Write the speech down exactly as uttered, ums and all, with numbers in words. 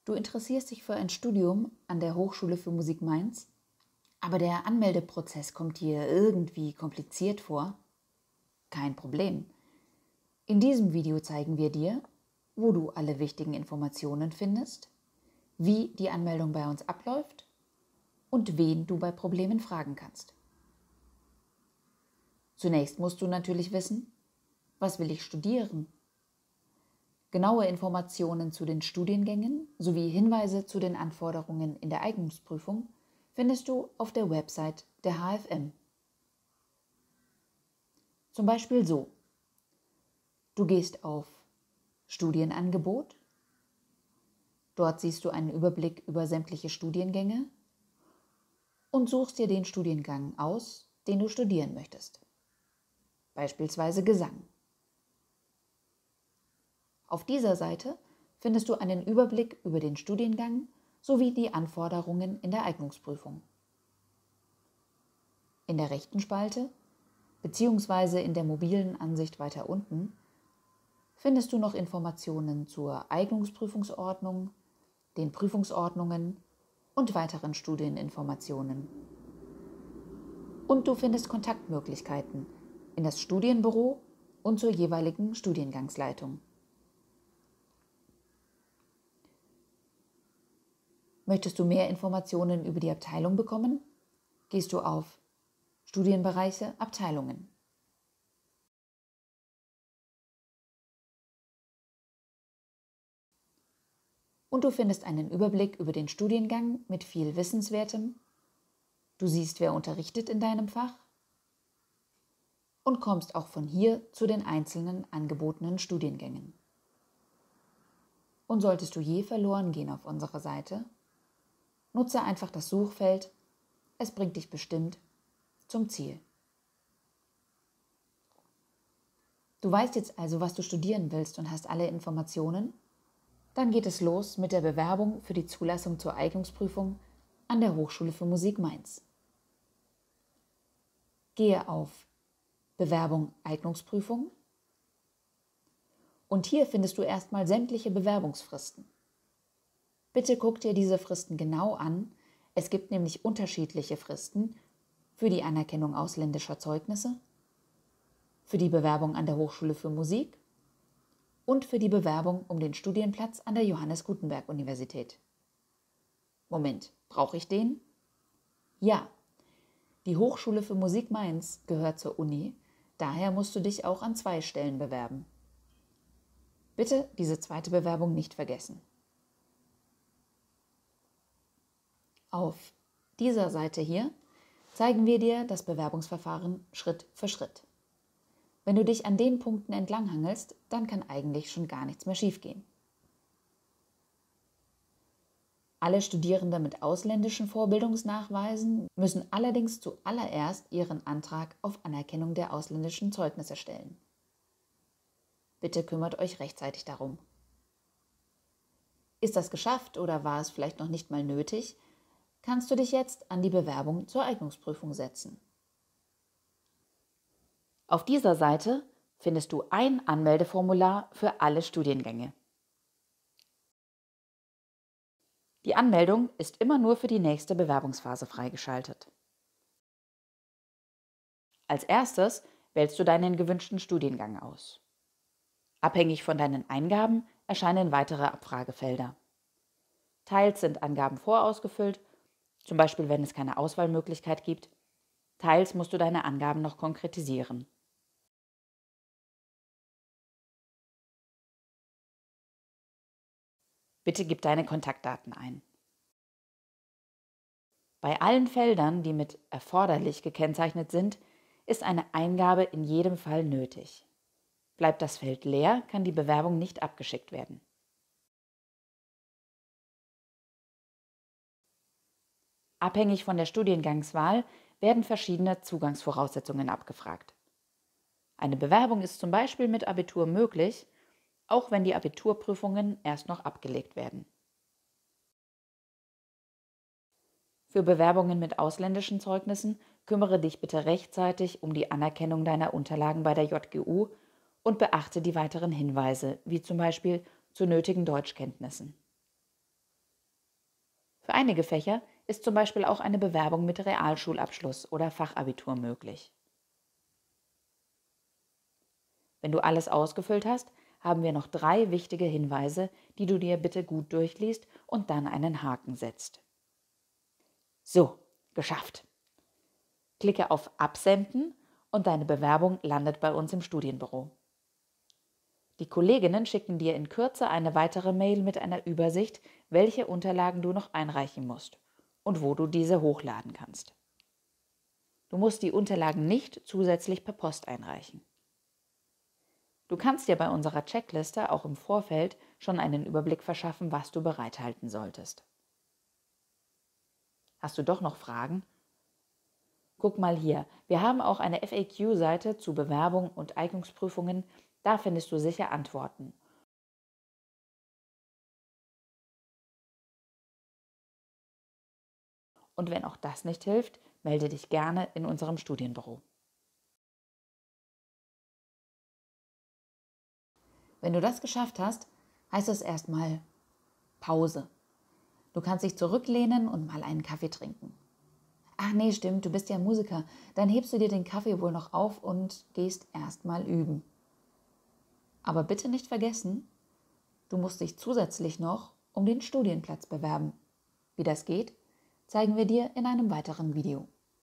Du interessierst dich für ein Studium an der Hochschule für Musik Mainz, aber der Anmeldeprozess kommt dir irgendwie kompliziert vor? Kein Problem. In diesem Video zeigen wir dir, wo du alle wichtigen Informationen findest, wie die Anmeldung bei uns abläuft und wen du bei Problemen fragen kannst. Zunächst musst du natürlich wissen, was will ich studieren? Genaue Informationen zu den Studiengängen sowie Hinweise zu den Anforderungen in der Eignungsprüfung findest du auf der Website der H F M. Zum Beispiel so: Du gehst auf Studienangebot, dort siehst du einen Überblick über sämtliche Studiengänge und suchst dir den Studiengang aus, den du studieren möchtest, beispielsweise Gesang. Auf dieser Seite findest du einen Überblick über den Studiengang sowie die Anforderungen in der Eignungsprüfung. In der rechten Spalte bzw. in der mobilen Ansicht weiter unten findest du noch Informationen zur Eignungsprüfungsordnung, den Prüfungsordnungen und weiteren Studieninformationen. Und du findest Kontaktmöglichkeiten in das Studienbüro und zur jeweiligen Studiengangsleitung. Möchtest du mehr Informationen über die Abteilung bekommen? Gehst du auf Studienbereiche, Abteilungen. Und du findest einen Überblick über den Studiengang mit viel Wissenswertem. Du siehst, wer unterrichtet in deinem Fach und kommst auch von hier zu den einzelnen angebotenen Studiengängen. Und solltest du je verloren gehen auf unserer Seite, nutze einfach das Suchfeld, es bringt dich bestimmt zum Ziel. Du weißt jetzt also, was du studieren willst und hast alle Informationen? Dann geht es los mit der Bewerbung für die Zulassung zur Eignungsprüfung an der Hochschule für Musik Mainz. Gehe auf Bewerbung Eignungsprüfung und hier findest du erstmal sämtliche Bewerbungsfristen. Bitte guck dir diese Fristen genau an. Es gibt nämlich unterschiedliche Fristen für die Anerkennung ausländischer Zeugnisse, für die Bewerbung an der Hochschule für Musik und für die Bewerbung um den Studienplatz an der Johannes Gutenberg Universität. Moment, brauche ich den? Ja, die Hochschule für Musik Mainz gehört zur Uni, daher musst du dich auch an zwei Stellen bewerben. Bitte diese zweite Bewerbung nicht vergessen. Auf dieser Seite hier zeigen wir dir das Bewerbungsverfahren Schritt für Schritt. Wenn du dich an den Punkten entlanghangelst, dann kann eigentlich schon gar nichts mehr schiefgehen. Alle Studierende mit ausländischen Vorbildungsnachweisen müssen allerdings zuallererst ihren Antrag auf Anerkennung der ausländischen Zeugnisse stellen. Bitte kümmert euch rechtzeitig darum. Ist das geschafft oder war es vielleicht noch nicht mal nötig, kannst du dich jetzt an die Bewerbung zur Eignungsprüfung setzen. Auf dieser Seite findest du ein Anmeldeformular für alle Studiengänge. Die Anmeldung ist immer nur für die nächste Bewerbungsphase freigeschaltet. Als erstes wählst du deinen gewünschten Studiengang aus. Abhängig von deinen Eingaben erscheinen weitere Abfragefelder. Teils sind Angaben vorausgefüllt, zum Beispiel wenn es keine Auswahlmöglichkeit gibt. Teils musst du deine Angaben noch konkretisieren. Bitte gib deine Kontaktdaten ein. Bei allen Feldern, die mit erforderlich gekennzeichnet sind, ist eine Eingabe in jedem Fall nötig. Bleibt das Feld leer, kann die Bewerbung nicht abgeschickt werden. Abhängig von der Studiengangswahl werden verschiedene Zugangsvoraussetzungen abgefragt. Eine Bewerbung ist zum Beispiel mit Abitur möglich, auch wenn die Abiturprüfungen erst noch abgelegt werden. Für Bewerbungen mit ausländischen Zeugnissen kümmere dich bitte rechtzeitig um die Anerkennung deiner Unterlagen bei der J G U und beachte die weiteren Hinweise, wie zum Beispiel zu nötigen Deutschkenntnissen. Für einige Fächer ist zum Beispiel auch eine Bewerbung mit Realschulabschluss oder Fachabitur möglich. Wenn du alles ausgefüllt hast, haben wir noch drei wichtige Hinweise, die du dir bitte gut durchliest und dann einen Haken setzt. So, geschafft. Klicke auf Absenden und deine Bewerbung landet bei uns im Studienbüro. Die Kolleginnen schicken dir in Kürze eine weitere Mail mit einer Übersicht, welche Unterlagen du noch einreichen musst und wo du diese hochladen kannst. Du musst die Unterlagen nicht zusätzlich per Post einreichen. Du kannst dir bei unserer Checkliste auch im Vorfeld schon einen Überblick verschaffen, was du bereithalten solltest. Hast du doch noch Fragen? Guck mal hier, wir haben auch eine F A Q-Seite zu Bewerbung und Eignungsprüfungen, da findest du sicher Antworten. Und wenn auch das nicht hilft, melde dich gerne in unserem Studienbüro. Wenn du das geschafft hast, heißt es erstmal Pause. Du kannst dich zurücklehnen und mal einen Kaffee trinken. Ach nee, stimmt, du bist ja Musiker. Dann hebst du dir den Kaffee wohl noch auf und gehst erstmal üben. Aber bitte nicht vergessen, du musst dich zusätzlich noch um den Studienplatz bewerben. Wie das geht, zeigen wir dir in einem weiteren Video.